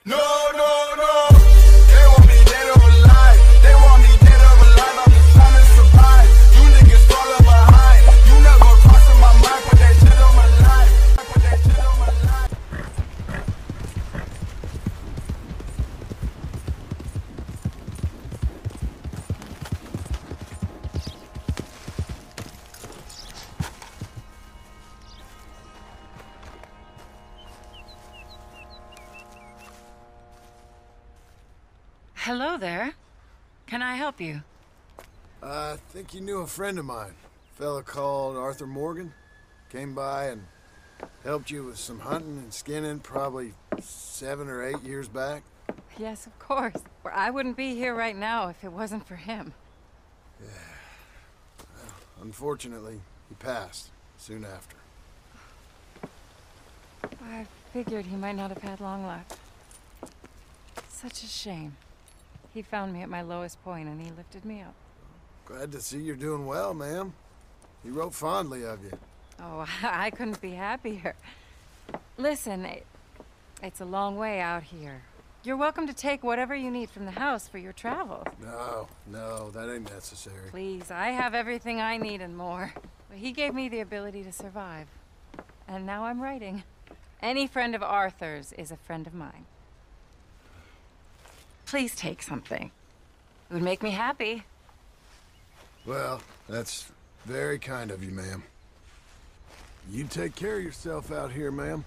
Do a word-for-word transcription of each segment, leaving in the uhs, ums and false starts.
No, no, no. They want me dead or alive. They want me dead or alive. I'm just trying to survive. You niggas falling behind. You never crossing my mind. Put that shit on my life. Put that shit on my life. Hello there. Can I help you? Uh, I think you knew a friend of mine. A fella called Arthur Morgan. Came by and helped you with some hunting and skinning probably seven or eight years back. Yes, of course. Or I wouldn't be here right now if it wasn't for him. Yeah. Well, unfortunately, he passed soon after. I figured he might not have had long left. Such a shame. He found me at my lowest point and he lifted me up. Glad to see you're doing well, ma'am. He wrote fondly of you. Oh, I couldn't be happier. Listen, it, it's a long way out here. You're welcome to take whatever you need from the house for your travels. No, no, that ain't necessary. Please, I have everything I need and more. But he gave me the ability to survive. And now I'm writing. Any friend of Arthur's is a friend of mine. Please take something. It would make me happy. Well, that's very kind of you, ma'am. You take care of yourself out here, ma'am.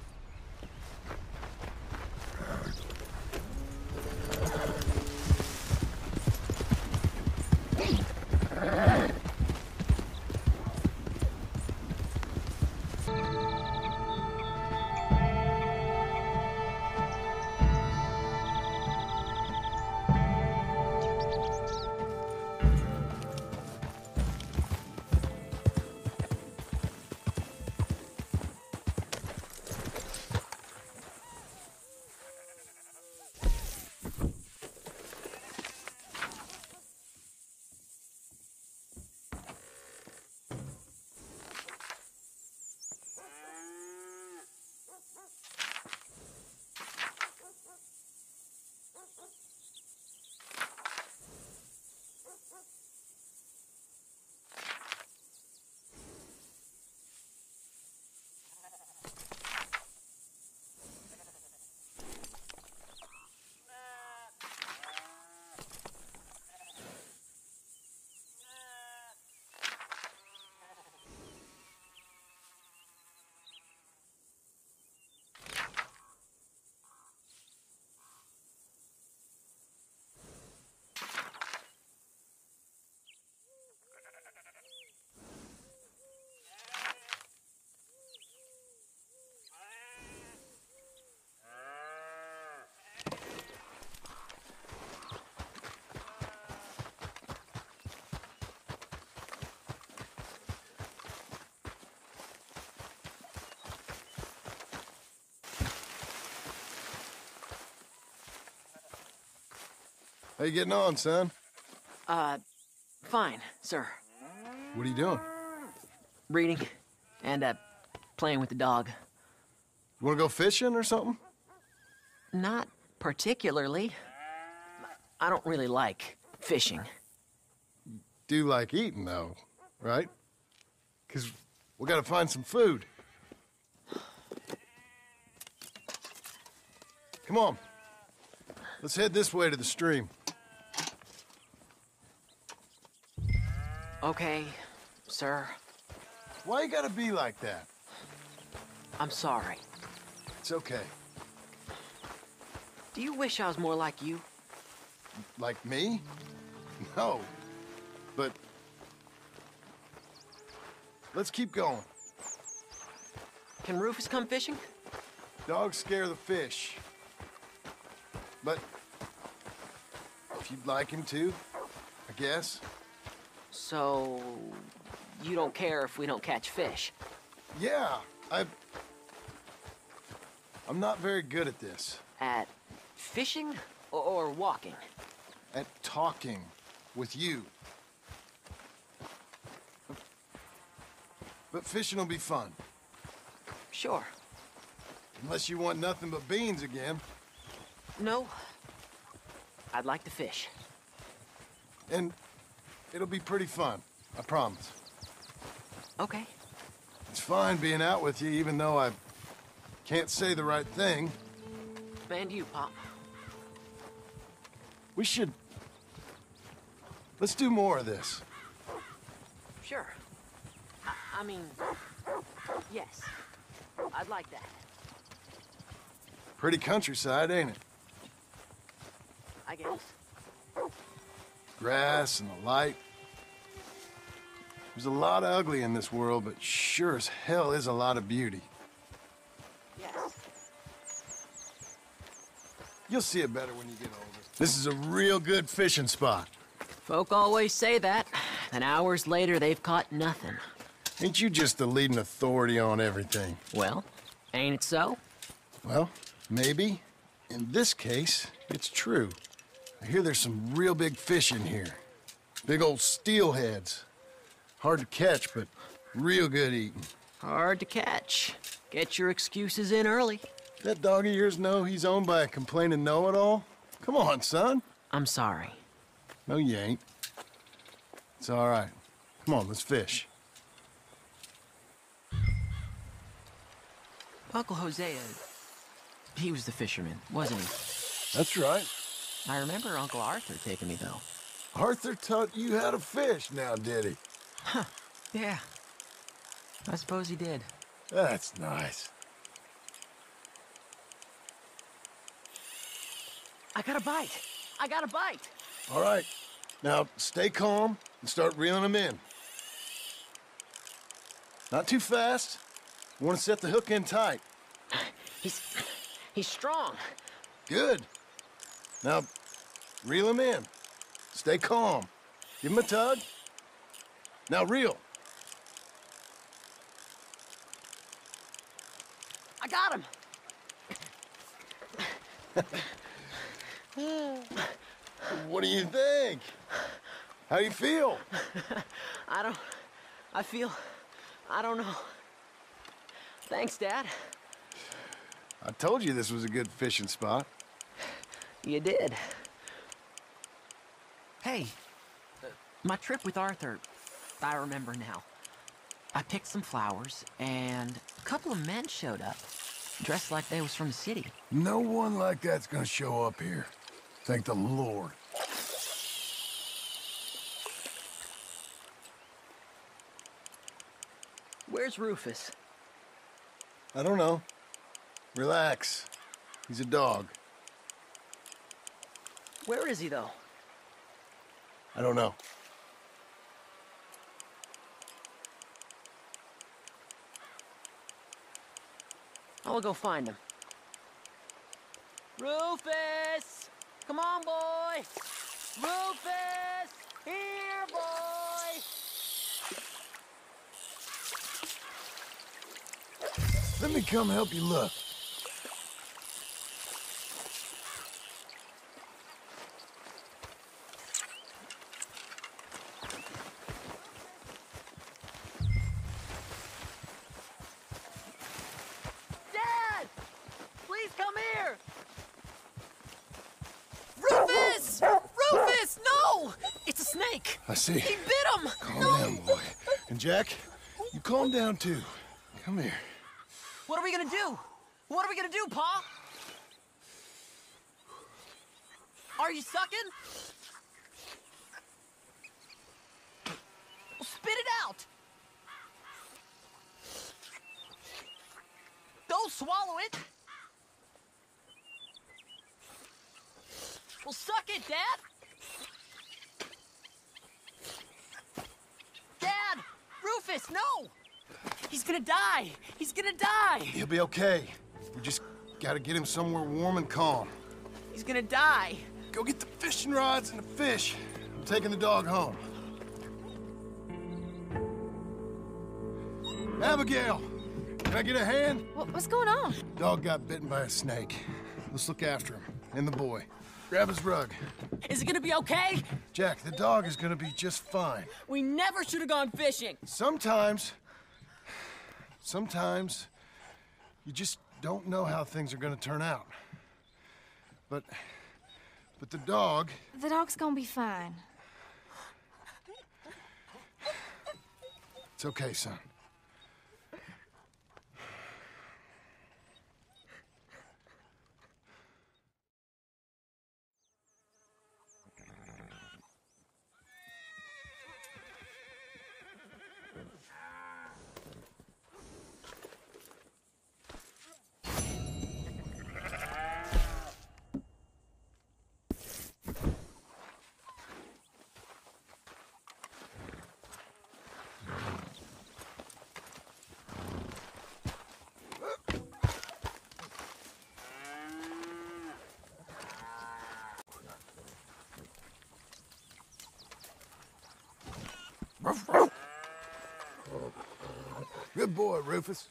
How you getting on, son? Uh, fine, sir. What are you doing? Reading and, uh, playing with the dog. You wanna go fishing or something? Not particularly. I don't really like fishing. Do like eating, though, right? 'Cause we gotta find some food. Come on. Let's head this way to the stream. Okay, sir. Why you gotta be like that? I'm sorry. It's okay. Do you wish I was more like you? Like me? No. But... let's keep going. Can Rufus come fishing? Dogs scare the fish. But... if you'd like him to, I guess. So... you don't care if we don't catch fish? Yeah, I... I'm not very good at this. At fishing or, or walking? At talking with you. But fishing will be fun. Sure. Unless you want nothing but beans again. No. I'd like to fish. And it'll be pretty fun, I promise. Okay. It's fine being out with you, even though I can't say the right thing. And you, Pop. We should... Let's do more of this. Sure. I, I mean, yes. I'd like that. Pretty countryside, ain't it? I guess. Grass and the light. There's a lot of ugly in this world, but sure as hell is a lot of beauty. Yes. You'll see it better when you get older. This is a real good fishing spot. Folk always say that, and hours later they've caught nothing. Ain't you just the leading authority on everything? Well, ain't it so? Well, maybe. In this case, it's true. I hear there's some real big fish in here. Big old steelheads. Hard to catch, but real good eating. Hard to catch. Get your excuses in early. That dog of yours know he's owned by a complaining know-it-all? Come on, son. I'm sorry. No, you ain't. It's all right. Come on, let's fish. Uncle Hosea, he was the fisherman, wasn't he? That's right. I remember Uncle Arthur taking me, though. Arthur taught you how to fish now, did he? Huh. Yeah. I suppose he did. That's nice. I got a bite. I got a bite. All right. Now, stay calm and start reeling them in. Not too fast. You want to set the hook in tight. He's... he's strong. Good. Now, reel him in. Stay calm. Give him a tug. Now reel. I got him. What do you think? How do you feel? I don't... I feel... I don't know. Thanks, Dad. I told you this was a good fishing spot. You did. Hey, uh, my trip with Arthur, I remember now. I picked some flowers, and a couple of men showed up, dressed like they was from the city. No one like that's gonna show up here. Thank the Lord. Where's Rufus? I don't know. Relax. He's a dog. Where is he, though? I don't know. I'll go find him. Rufus! Come on, boy! Rufus! Here, boy! Let me come help you look. Dad! Please come here! Rufus! Rufus, no! It's a snake! I see. He bit him! Calm no! down, boy. And Jack, you calm down too. Come here. What are we gonna do? What are we gonna do, Pa? Are you sucking? Well, spit it out! Don't swallow it! Well, suck it, Dad! Dad! Rufus, no! He's gonna die! He's gonna die! He'll be okay. We just gotta get him somewhere warm and calm. He's gonna die! Go get the fishing rods and the fish. I'm taking the dog home. Abigail! Can I get a hand? What, what's going on? Dog got bitten by a snake. Let's look after him. And the boy. Grab his rug. Is it gonna be okay? Jack, the dog is gonna be just fine. We never should have gone fishing! Sometimes... Sometimes... You just don't know how things are gonna turn out. But... but the dog... The dog's gonna be fine. It's okay, son. Good boy, Rufus.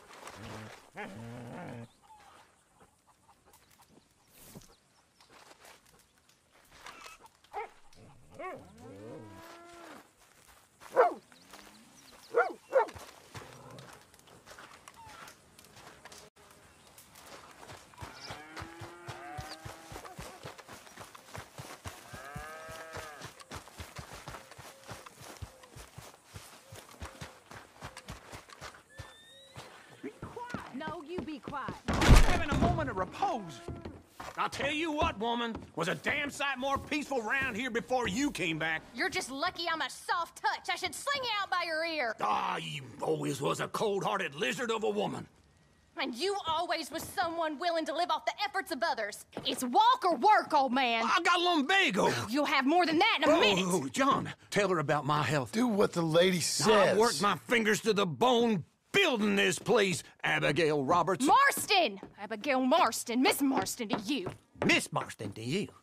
No, you be quiet. Having a moment of repose. I'll tell you what, woman, was a damn sight more peaceful round here before you came back. You're just lucky I'm a soft touch. I should sling you out by your ear. Ah, you always was a cold-hearted lizard of a woman. And you always was someone willing to live off the efforts of others. It's walk or work, old man. I got lumbago. You'll have more than that in a Oh, minute. oh, John, tell her about my health. Do what the lady says. I worked my fingers to the bone building this place, Abigail Roberts. Marston! Abigail Marston. Miss Marston to you. Miss Marston to you.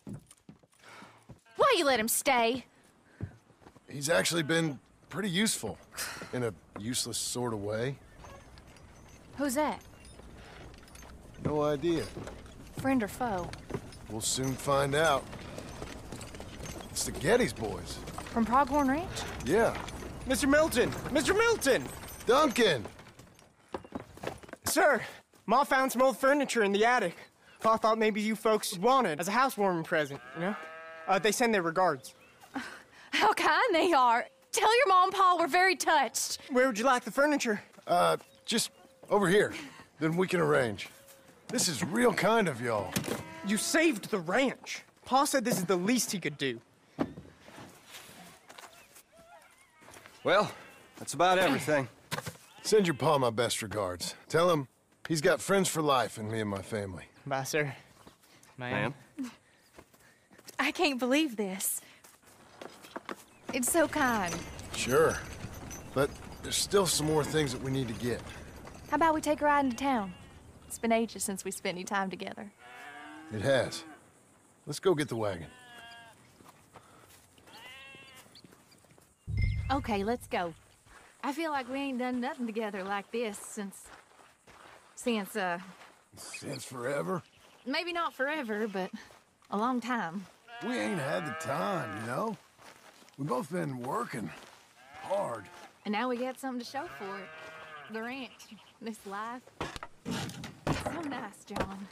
Why you let him stay? He's actually been pretty useful, in a useless sort of way. Who's that? No idea. Friend or foe? We'll soon find out. It's the Geddes boys. From Pronghorn Ranch? Yeah. Mister Milton! Mister Milton! Duncan! Sir, Ma found some old furniture in the attic. Pa thought maybe you folks would want it as a housewarming present, you know? Uh, they send their regards. How kind they are. Tell your mom and pa we're very touched. Where would you like the furniture? Uh, just over here. Then we can arrange. This is real kind of y'all. You saved the ranch. Pa said this is the least he could do. Well, that's about everything. Send your pa my best regards. Tell him he's got friends for life in me and my family. Bye, sir. Ma'am. I can't believe this. It's so kind. Sure. But there's still some more things that we need to get. How about we take a ride into town? It's been ages since we spent any time together. It has. Let's go get the wagon. Okay, let's go. I feel like we ain't done nothing together like this since... Since, uh... Since forever. maybe not forever, but a long time. We ain't had the time, you know? We've both been working hard. And now we got something to show for it. The ranch, this life. So nice, John.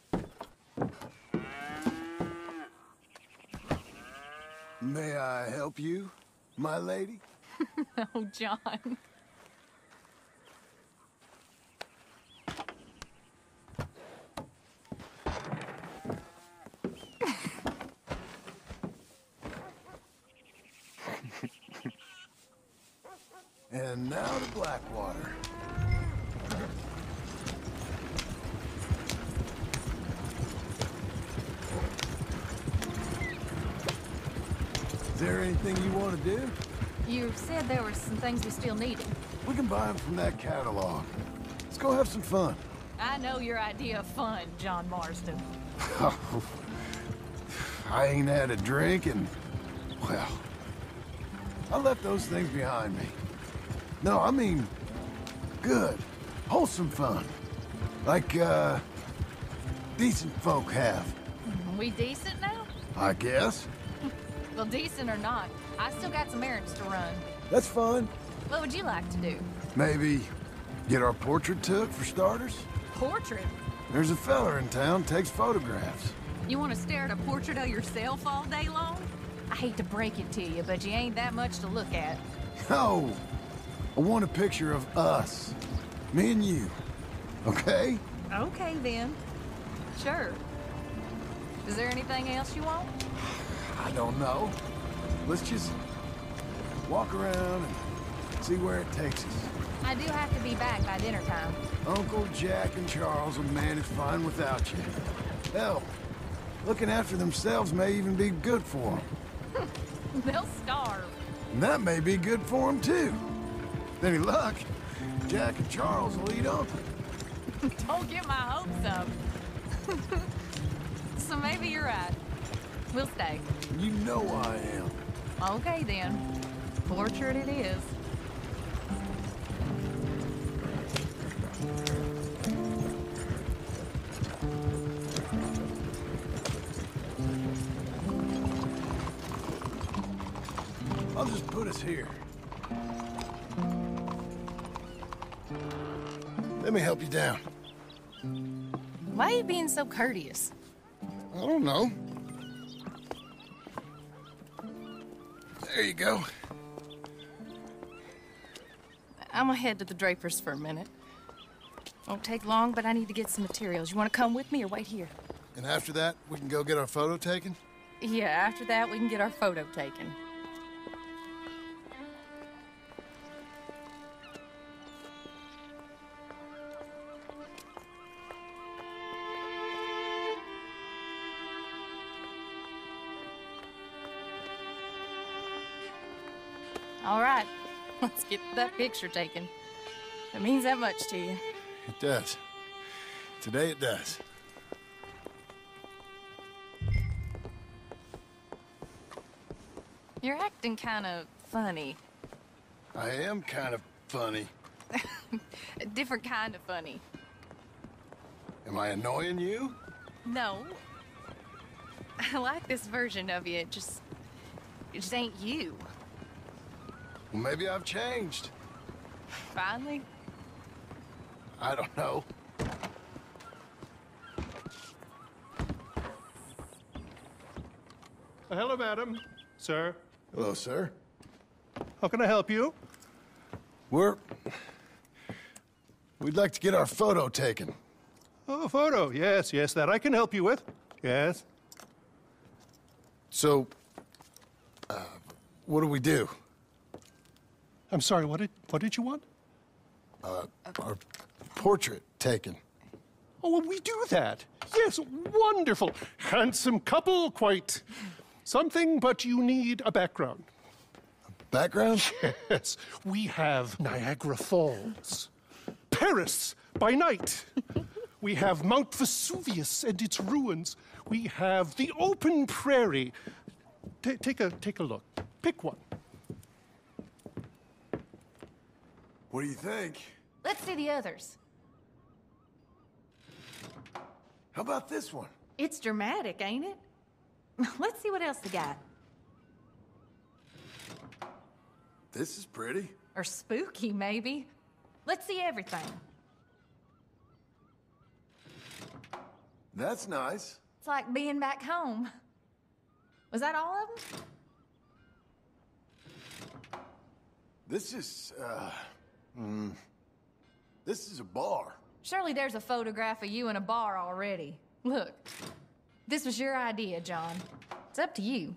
May I help you, my lady? Oh, John. And now to Blackwater. Is there anything you want to do? You said there were some things we still needed. We can buy them from that catalog. Let's go have some fun. I know your idea of fun, John Marston. I ain't had a drink and, well, I left those things behind me. No, I mean, good, wholesome fun. Like, uh, decent folk have. We decent now? I guess. Well, decent or not, I still got some errands to run. That's fun. What would you like to do? Maybe get our portrait took, for starters? Portrait? There's a fella in town takes photographs. You want to stare at a portrait of yourself all day long? I hate to break it to you, but you ain't that much to look at. No! I want a picture of us. Me and you. Okay? Okay, then. Sure. Is there anything else you want? I don't know. Let's just walk around and see where it takes us. I do have to be back by dinner time. Uncle Jack and Charles will manage fine without you. Hell, looking after themselves may even be good for them. They'll starve. And that may be good for them, too. With any luck, Jack and Charles will eat Uncle. Don't get my hopes up. So maybe you're right. We'll stay. You know I am. Okay, then. Portrait it is. I'll just put us here. Let me help you down. Why are you being so courteous? I don't know. There you go. I'm gonna head to the Drapers for a minute. Won't take long, but I need to get some materials. You wanna come with me or wait here? And after that, we can go get our photo taken? Yeah, after that, we can get our photo taken. All right, let's get that picture taken. It means that much to you. It does. Today it does. You're acting kind of funny. I am kind of funny. A different kind of funny. Am I annoying you? No. I like this version of you. It just... it just ain't you. Well, maybe I've changed. Finally? I don't know. Uh, hello, madam. Sir. Hello, sir. How can I help you? We're... We'd like to get our photo taken. Oh, a photo. Yes, yes, that I can help you with. Yes. So, uh, what do we do? I'm sorry, what did, what did you want? Uh, our portrait taken. Oh, well, we do that. Yes, wonderful. Handsome couple, quite something, but you need a background. A background? Yes, we have Niagara Falls, Paris by night. We have Mount Vesuvius and its ruins. We have the open prairie. T- take a take a look. Pick one. What do you think? Let's see the others. How about this one? It's dramatic, ain't it? Let's see what else they got. This is pretty. Or spooky, maybe. Let's see everything. That's nice. It's like being back home. Was that all of them? This is, uh... Mm, this is a bar. Surely there's a photograph of you in a bar already. Look, this was your idea, John. It's up to you.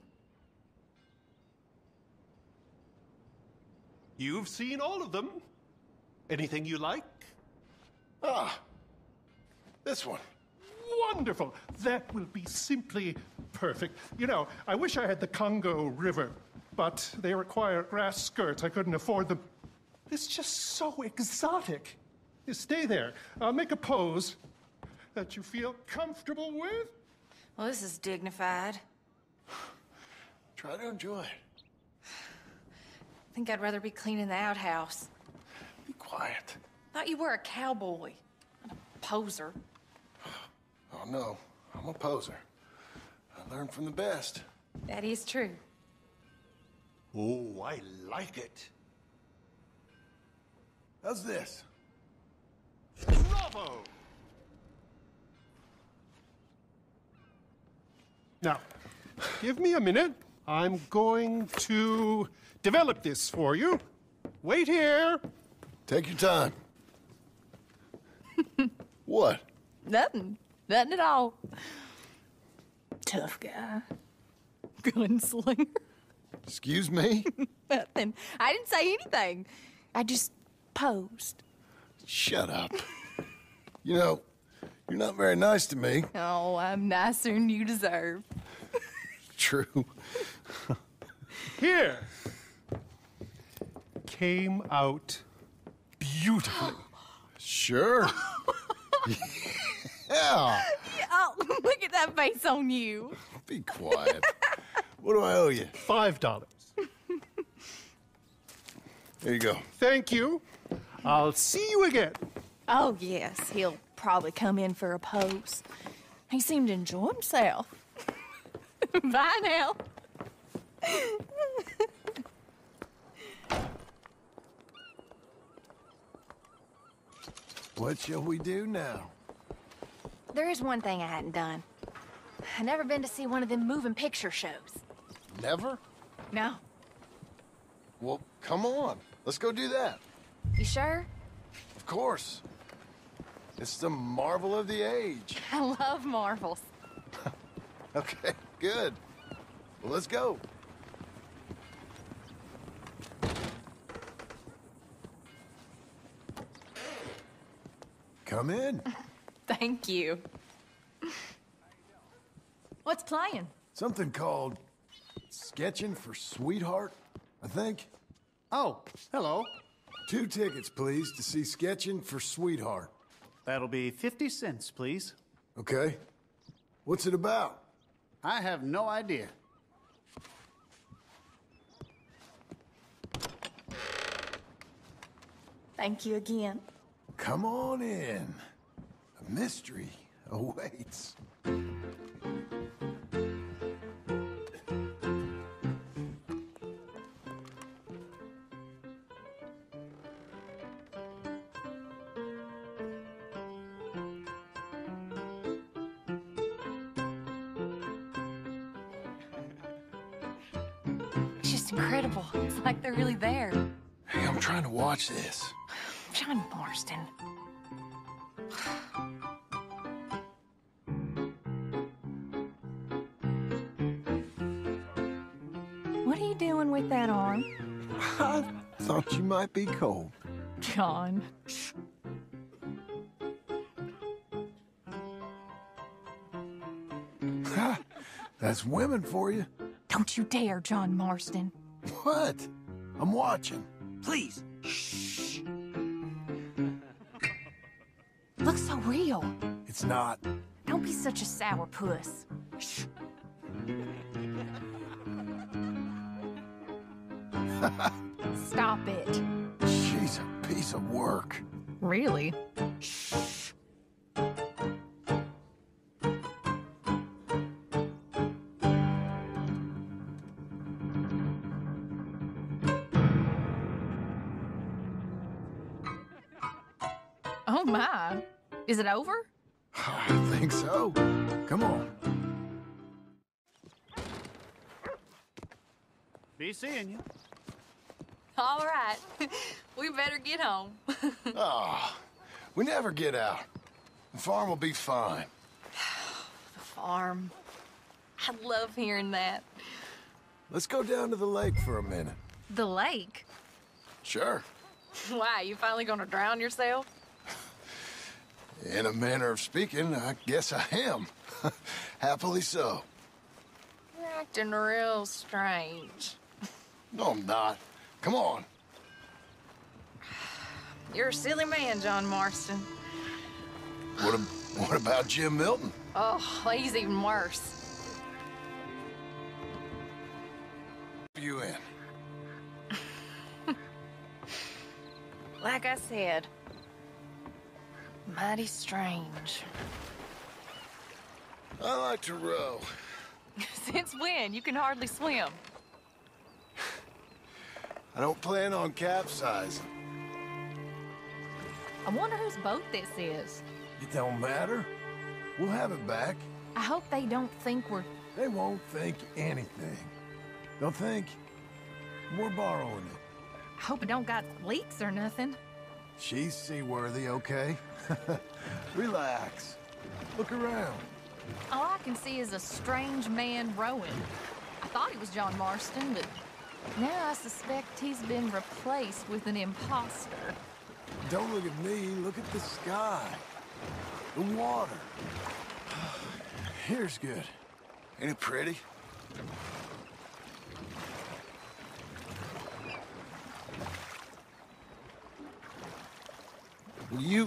You've seen all of them. Anything you like? Ah, this one. Wonderful. That will be simply perfect. You know, I wish I had the Congo River, but they require grass skirts. I couldn't afford them. It's just so exotic. You stay there. I'll make a pose that you feel comfortable with. Well, this is dignified. Try to enjoy it. I think I'd rather be cleaning the outhouse. Be quiet. Thought you were a cowboy, not a poser. Oh, no. I'm a poser. I learned from the best. That is true. Oh, I like it. How's this? Bravo! Now, give me a minute. I'm going to develop this for you. Wait here. Take your time. What? Nothing. Nothing at all. Tough guy. Gunslinger. Excuse me? Nothing. I didn't say anything. I just posed. Shut up. You know, you're not very nice to me. Oh, I'm nicer than you deserve. True. Here. Came out beautifully. Sure. Yeah. Oh, look at that face on you. Be quiet. What do I owe you? Five dollars. There you go. Thank you. I'll see you again. Oh, yes. He'll probably come in for a pose. He seemed to enjoy himself. Bye now. What shall we do now? There is one thing I hadn't done. I've never been to see one of them moving picture shows. Never? No. Well, come on. Let's go do that. You sure? Of course. It's the marvel of the age. I love marvels. Okay, good. Well, let's go. Come in. Thank you. What's playing? Something called Sketching for Sweetheart, I think. Oh, hello. Two tickets, please, to see Sketching for Sweetheart. That'll be fifty cents, please. Okay. What's it about? I have no idea. Thank you again. Come on in. A mystery awaits. It's just incredible. It's like they're really there. Hey, I'm trying to watch this. John Marston. What are you doing with that arm? I thought you might be cold. John. That's women for you. Don't you dare, John Marston. What? I'm watching. Please. Shh. Looks so real. It's not. Don't be such a sourpuss. Shh. Stop it. She's a piece of work. Really? Shh. Oh my. Is it over? I think so. Come on. Be seeing you. All right. We better get home. Ah, we never get out. The farm will be fine. The farm. I love hearing that. Let's go down to the lake for a minute. The lake? Sure. Why, you finally gonna drown yourself? In a manner of speaking, I guess I am. Happily so. You're acting real strange. No, I'm not. Come on. You're a silly man, John Marston. What, ab- what about Jim Milton? Oh, he's even worse. You in? Like I said, mighty strange. I like to row. Since when? You can hardly swim. I don't plan on capsizing. I wonder whose boat this is. It don't matter. We'll have it back. I hope they don't think we're They won't think anything. They'll think we're borrowing it. I hope it don't got leaks or nothing. She's seaworthy, okay? Relax. Look around. All I can see is a strange man rowing. I thought he was John Marston, but now I suspect he's been replaced with an imposter. Don't look at me, look at the sky. The water. Here's good. Ain't it pretty? Will you...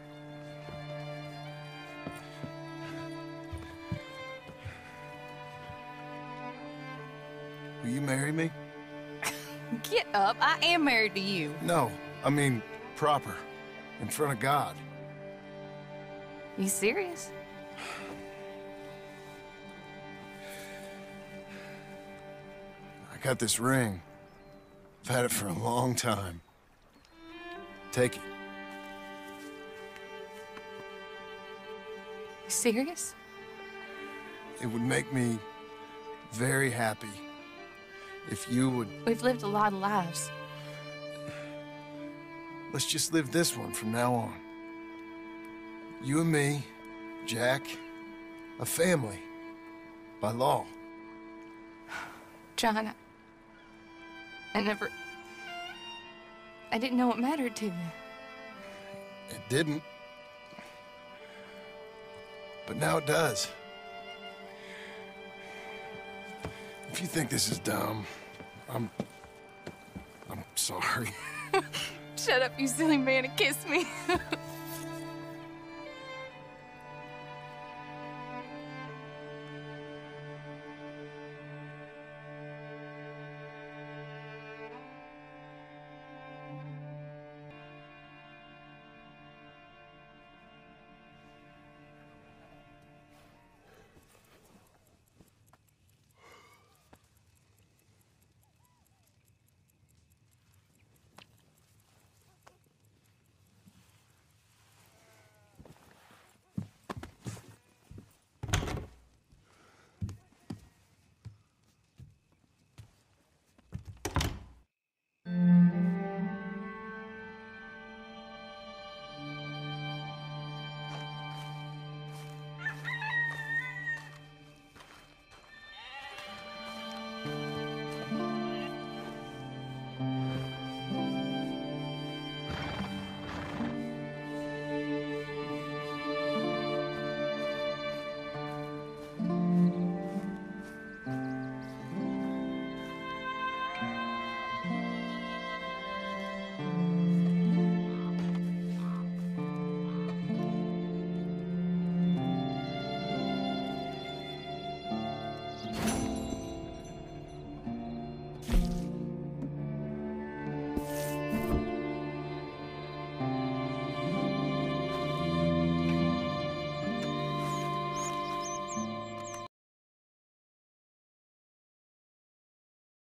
Will you marry me? Get up. I am married to you. No, I mean proper. In front of God. You serious? I got this ring. I've had it for a long time. Take it. You serious? It would make me very happy if you would... We've lived a lot of lives. Let's just live this one from now on. You and me, Jack, a family, by law. John, I, I never... I didn't know it mattered to you. It didn't. But now it does. If you think this is dumb, I'm... I'm sorry. Shut up, you silly man, and kiss me.